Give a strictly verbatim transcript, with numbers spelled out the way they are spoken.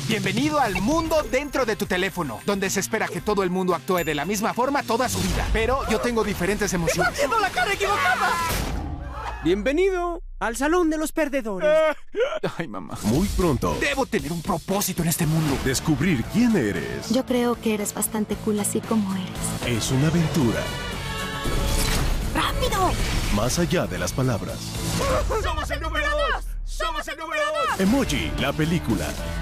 Bienvenido al mundo dentro de tu teléfono, donde se espera que todo el mundo actúe de la misma forma toda su vida. Pero yo tengo diferentes emociones. ¡Está haciendo la cara equivocada! Bienvenido al Salón de los Perdedores. Ay, mamá. Muy pronto, Debo tener un propósito en este mundo. descubrir quién eres Yo creo que eres bastante cool así como eres. es una aventura ¡Rápido! más allá de las palabras. ¡Somos el número dos! ¡Somos el número dos! Emoji, la película.